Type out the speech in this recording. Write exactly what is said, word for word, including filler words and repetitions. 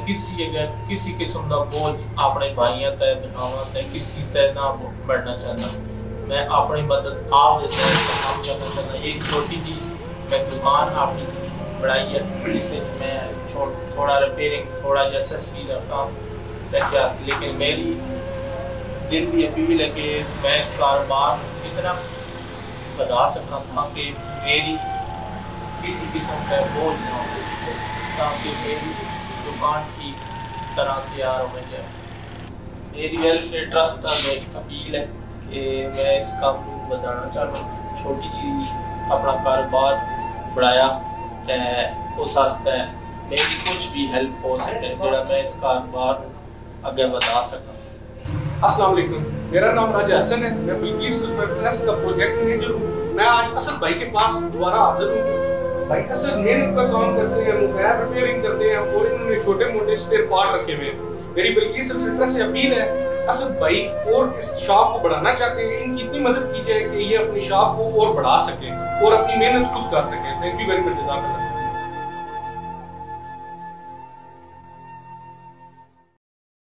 किसी अगर किसी किस्म का बोझ अपने भाइयों तय बनावा तय किसी तय ना बढ़ना चाहना। मैं अपनी मदद आप देता काम करना चाहना। ये छोटी सी मैं दुकान आपकी बढ़ाई है जिसे मैं थोड़ा रिपेयरिंग थोड़ा एक्सेसरी का काम करके आती, लेकिन मेरी दिल की अपील है कि मैं इस कारोबार इतना बता सकता था कि मेरी किसी किस्म का बोझ ना हो, ताकि मेरी दुकान की तरह तैयार हो जाए। मेरी वेलफेयर ट्रस्ट का एक अपील है कि मैं इस काम को बताना चाहता हूँ। छोटी जी अपना कारोबार बढ़ाया उस वास्ते मेरी कुछ भी हेल्प हो सके जो मैं इस कारोबार आगे बता सकूँ। अस्सलाम वालेकुम, मेरा नाम राजा हसन है। मैं बिल्किस वेलफेयर ट्रस्ट का प्रोजेक्ट मैनेजर हूँ। मैं आज असद भाई के पास दोबारा हाजिर हूँ। भाई असद मेहनत का काम करते हैं, मोबाइल रिपेयरिंग करते हैं और इन्होंने छोटे मोटे स्पेयर पार्ट रखे हुए हैं। मेरी बिल्किस वेलफेयर ट्रस्ट से अपील है, असद भाई और इस शॉप को बढ़ाना चाहते हैं, इनकी इतनी मदद की जाए कि ये अपनी शॉप को और बढ़ा सकें और अपनी मेहनत खुद कर सकें। Thank you very much.